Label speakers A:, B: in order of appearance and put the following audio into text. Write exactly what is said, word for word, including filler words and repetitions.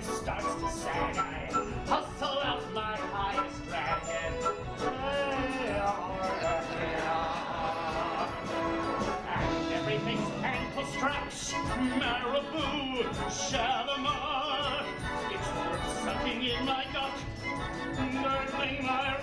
A: spine starts to sag, I hustle out my highest dragon. And everything's ankle straps, Marabou, Shalimar. It's worth sucking in my gut, gurgling my